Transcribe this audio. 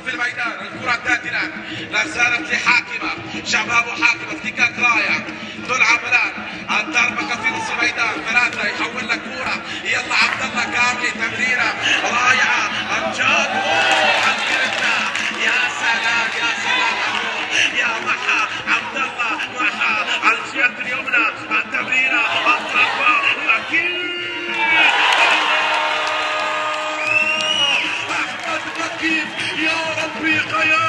في الميدان. الكرة تأتي الآن، لا زالت لحاكمة، شباب حاكمة، افتكاك رائع. تلعب الآن الضربة في نص الميدان، ثلاثة يحول لك كرة. يلا عبد الله كاملي، تمريرة رائعة أمجاد. يا سلام يا سلام يا محا عبد الله، محا على اليد اليمنى، التمريرة الضربة أكيد. أحمد مكي يا ربي خيال.